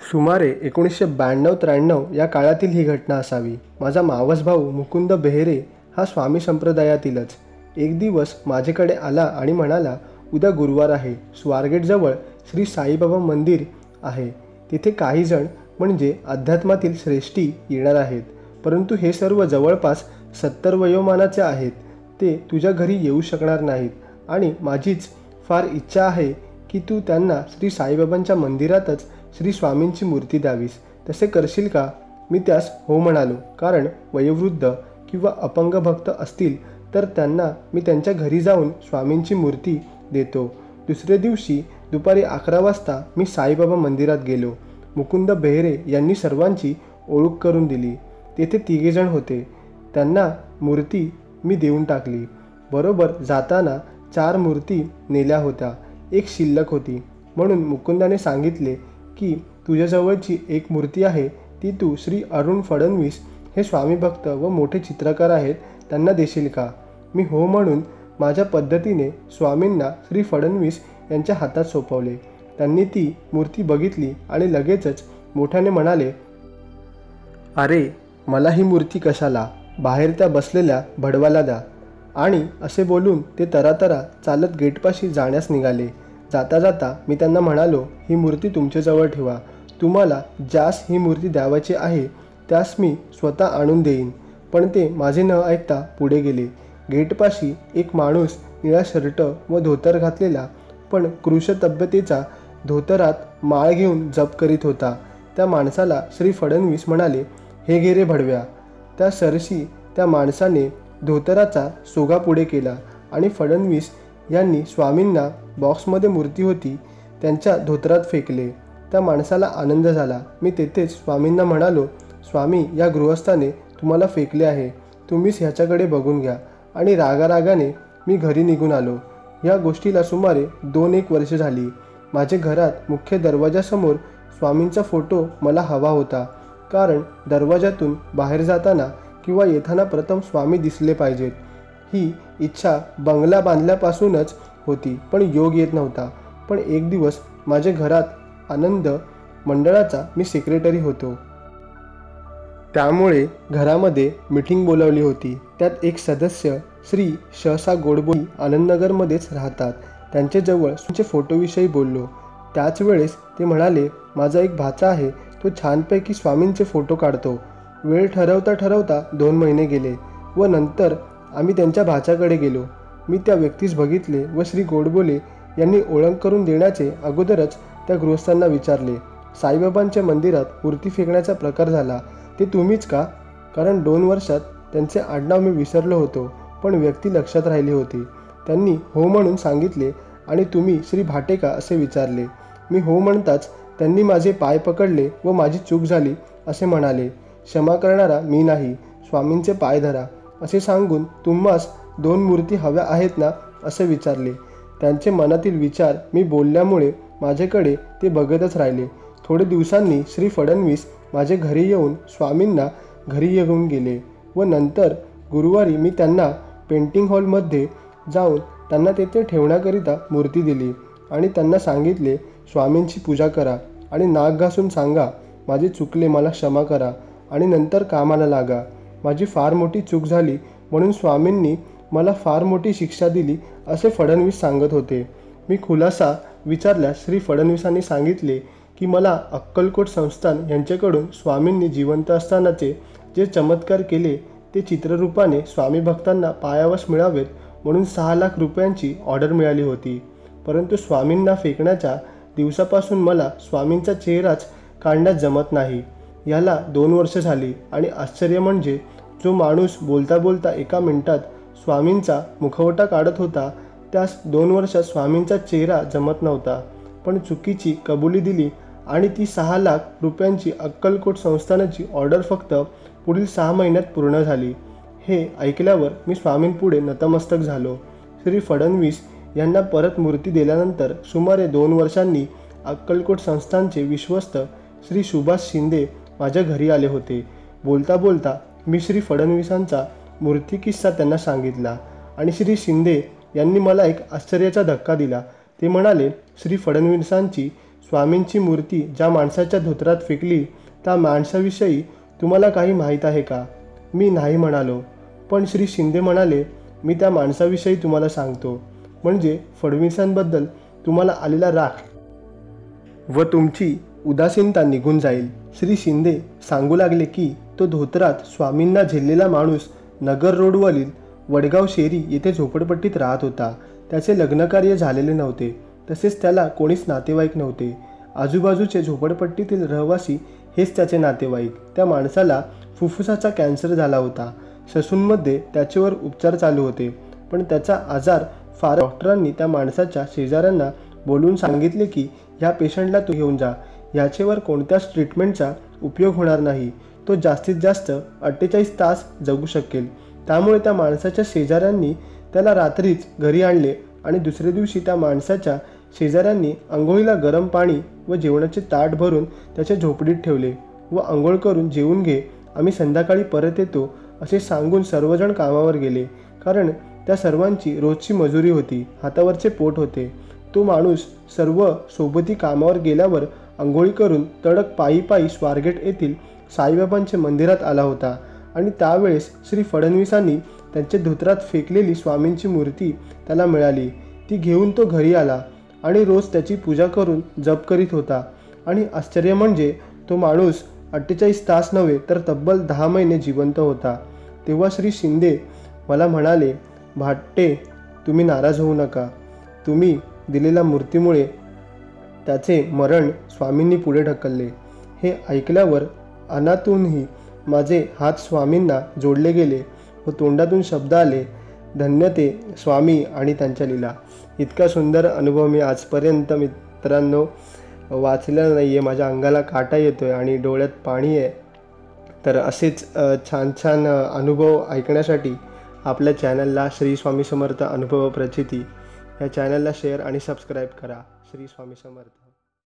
सुमारे 1992-93 या काळातील ही घटना असावी। माझा मावस भाऊ मुकुंद बेहेरे हा स्वामी संप्रदायातीलच। एक दिवस माझ्याकडे आला आणि म्हणाला, उद्या गुरुवार आहे, स्वारगेटजवळ श्री साईबाबा मंदिर आहे, तिथे काही जण म्हणजे अध्यात्मातील श्रेष्ठी येणार आहेत, परंतु हे सर्व जवळपास 70 वयोमानाचे आहेत, ते तुझ्या घरी येऊ शकणार नाहीत आणि माझीच फार इच्छा आहे की तू त्यांना श्री साईबाबांच्या मंदिरातच श्री स्वामींची मूर्ती द्यावीस, तसे करशील का? मी त्यास हो म्हणालो, कारण वयोवृद्ध किंवा अपंग भक्त असतील तर त्यांना मी त्यांच्या घरी जाऊन स्वामींची मूर्ती देतो। दुसऱ्या दिवशी दुपारी 11 वाजता मी साईबाबा मंदिरात गेलो। मुकुंद बेहेरे यांनी सर्वांची ओळख करून दिली। तेथे 3 जण होते, त्यांना मूर्ती मी देऊन टाकली। बरोबर जाताना 4 मूर्ती नेल्या होत्या, एक शिल्लक होती, म्हणून मुकुंदाने सांगितले की तुझ्याजवळची एक मूर्ती आहे ती तू श्री अरुण फडणवीस हे स्वामी भक्त व मोठे चित्रकार आहेत त्यांना देशील का? मी हो म्हणून माझ्या पद्धतीने स्वामींना श्री फडणवीस यांच्या हातात सोपवले। त्यांनी ती मूर्ती बघितली आणि लगेचच मोठ्याने म्हणाले, अरे मला ही मूर्ती कशाला, बाहेर त्या बसलेल्या भडवाला द्या। आणि असे बोलून ते तरातरा चालत गेटपाशी जाण्यास निघाले। जाता जाता मी त्यांना म्हणालो, ही मूर्ती तुमच्याजवळ ठेवा, तुम्हाला ज्यास ही मूर्ती द्यावायची आहे त्यास मी स्वतः आणून देईन। पण ते माझे न ऐकता पुढे गेले। गेटपाशी एक माणूस निळा शर्ट व धोतर घातलेला पण कृश तब्यतेचा धोतरात माळ घेऊन जप करीत होता। त्या माणसाला श्री फडणवीस म्हणाले, हे घे रे भडव्या। त्या सरशी त्या माणसाने धोतराचा सोगा पुढे केला आणि फडणवीस यांनी स्वामींना बॉक्समध्ये मूर्ती होती त्यांच्या धोतरात फेकले। त्या माणसाला आनंद झाला। मी तेथेच स्वामींना म्हणालो, स्वामी या गृहस्थाने तुम्हाला फेकले आहे, तुम्हीच ह्याच्याकडे बघून घ्या। आणि रागारागाने मी घरी निघून आलो। या गोष्टीला सुमारे 2-1 वर्ष झाली। माझे घरात मुख्य दरवाजासमोर स्वामींचा फोटो मला हवा होता, कारण दरवाजातून बाहेर जाताना किंवा येताना प्रथम स्वामी दिसले पाहिजेत, ही इच्छा बंगला बांधल्यापासूनच होती, पण योग येत नव्हता। पण एक दिवस माझ्या घरात आनंद मंडळाचा मी सेक्रेटरी होतो, त्यामुळे घरामध्ये मीटिंग बोलावली होती। त्यात एक सदस्य श्री श.सा. गोडबोले आनंदनगरमध्येच राहतात, त्यांच्याजवळ त्यांच्या फोटोविषयी बोललो। त्याच वेळेस ते म्हणाले, माझा एक भाचा आहे, तो छानपैकी स्वामींचे फोटो काढतो। वेळ ठरवता ठरवता 2 महिने गेले व नंतर आम्ही त्यांच्या भाच्याकडे गेलो। मी त्या व्यक्तीस बघितले व श्री गोडबोले यांनी ओळख करून देण्याचे अगोदरच त्या गृहस्थांना विचारले, साईबाबांच्या मंदिरात मूर्ती फेकण्याचा प्रकार झाला ते तुम्हीच का? कारण 2 वर्षात त्यांचे आडनाव मी विसरलो होतो, पण व्यक्ती लक्षात राहिली होती। त्यांनी हो म्हणून सांगितले आणि तुम्ही श्री भाटे का असे विचारले। मी हो म्हणताच त्यांनी माझे पाय पकडले व माझी चूक झाली असे म्हणाले। क्षमा करणारा मी नाही, स्वामींचे पाय धरा असे सांगून तुम्हास 2 मूर्ती हव्या आहेत ना असे विचारले। त्यांचे मनातील विचार मी बोलल्यामुळे माझ्याकडे ते बघतच राहिले। थोडे दिवसांनी श्री फडणवीस माझ्या घरी येऊन स्वामींना घरी येऊन गेले व नंतर गुरुवारी मी त्यांना पेंटिंग हॉलमध्ये जाऊन त्यांना तेथे ठेवण्याकरिता मूर्ती दिली आणि त्यांना सांगितले, स्वामींची पूजा करा आणि नाक घासून सांगा, माझे चुकले, मला क्षमा करा आणि नंतर कामाला लागा। माझी फार मोठी चूक झाली म्हणून स्वामींनी मला फार मोठी शिक्षा दिली असे फडणवीस सांगत होते। मी खुलासा विचारल्यास श्री फडणवीसांनी सांगितले की मला अक्कलकोट संस्थान यांच्याकडून स्वामींनी जिवंत असतानाचे जे चमत्कार केले ते चित्ररूपाने स्वामी भक्तांना पायावस मिळावेत म्हणून 6 लाख रुपयांची ऑर्डर मिळाली होती, परंतु स्वामींना फेकण्याच्या दिवसापासून मला स्वामींचा चेहराच काढण्यास जमत नाही। याला 2 वर्ष झाली आणि आश्चर्य म्हणजे जो माणूस बोलता बोलता 1 मिनिटात स्वामींचा मुखवटा काढत होता त्यास 2 वर्षात स्वामींचा चेहरा जमत नव्हता। पण चुकीची कबुली दिली आणि ती 6 लाख रुपयांची अक्कलकोट संस्थानाची ऑर्डर फक्त पुढील 6 महिन्यात पूर्ण झाली। हे ऐकल्यावर मी स्वामींपुढे नतमस्तक झालो। श्री फडणवीस यांना परत मूर्ती दिल्यानंतर सुमारे 2 वर्षांनी अक्कलकोट संस्थानचे विश्वस्त श्री सुभाष शिंदे माझ्या घरी आले होते। बोलता बोलता मी श्री फडणवीसांचा मूर्ती किस्सा त्यांना सांगितला आणि श्री शिंदे यांनी मला एक आश्चर्याचा धक्का दिला। ते म्हणाले, श्री फडणवीसांची स्वामींची मूर्ती ज्या माणसाच्या धोत्रात फेकली त्या माणसाविषयी तुम्हाला काही माहीत आहे का? मी नाही म्हणालो. पण श्री शिंदे म्हणाले, मी त्या माणसाविषयी तुम्हाला सांगतो. म्हणजे फडणवीसांबद्दल तुम्हाला आलेला राग व तुमची उदासीनता निघून जाईल. श्री शिंदे सांगू लागले की तो धोत्रात स्वामींना झेललेला माणूस नगर रोडवरील वडगाव शेरी येथे झोपडपट्टीत राहत होता. त्याचे लग्नकार्य झालेले नव्हते. तसेच त्याला कोणीच नातेवाईक नव्हते. आजूबाजूचे झोपडपट्टीतील रहिवासी हेच त्याचे नातेवाईक. त्या माणसाला फुफ्फुसाचा कॅन्सर झाला होता. ससूनमध्ये त्याच्यावर उपचार चालू होते. पण त्याचा आजार फार डॉक्टरांनी त्या माणसाच्या शेजाऱ्यांना बोलून सांगितले की ह्या पेशंटला तू घेऊन जा. ह्याच्यावर कोणत्याच ट्रीटमेंटचा उपयोग होणार नाही. तो जास्तीत जास्त 48 तास जगू शकेल. त्यामुळे त्या माणसाच्या शेजाऱ्यांनी त्याला रात्रीच घरी आणले आणि दुसऱ्या दिवशी त्या माणसाच्या शेजाऱ्यांनी आंघोळीला गरम पाणी व जेवणाचे ताट भरून त्याच्या झोपडीत ठेवले व आंघोळ करून जेवून घे, आम्ही संध्याकाळी परत येतो असे सांगून सर्वजण कामावर गेले. कारण त्या सर्वांची रोजची मजुरी होती, हातावरचे पोट होते. तो माणूस सर्व सोबती कामावर गेल्यावर आंघोळी करून तडक पायी पायी स्वारगेट येथील साईबाबांच्या मंदिरात आला होता आणि त्यावेळेस श्री फडणवीसांनी त्यांच्या धोत्रात फेकलेली स्वामींची मूर्ती त्याला मिळाली. ती घेऊन तो घरी आला आणि रोज त्याची पूजा करून जप करीत होता. आणि आश्चर्य म्हणजे तो माणूस 48 तास नव्हे तर तब्बल 10 महिने जिवंत होता. तेव्हा श्री शिंदे मला म्हणाले, भाट्टे, तुम्ही नाराज होऊ नका. तुम्ही दिलेल्या मूर्तीमुळे त्याचे मरण स्वामींनी पुढे ढकलले. हे ऐकल्यावर अनातूनही माझे हात स्वामींना जोडले गेले व तोंडातून शब्द आले, धन्य ते स्वामी आणि त्यांच्या लीला. इतका सुंदर अनुभव मी आजपर्यंत मित्रांनो वाचलेला नाही आहे. माझ्या अंगाला काटा येतो आहे आणि डोळ्यात पाणी आहे. तर असेच छान छान अनुभव ऐकण्यासाठी आपल्या चॅनलला श्री स्वामी समर्थ अनुभव प्रचिती या चॅनलला शेअर आणि सबस्क्राईब करा. श्री स्वामी समर्थ.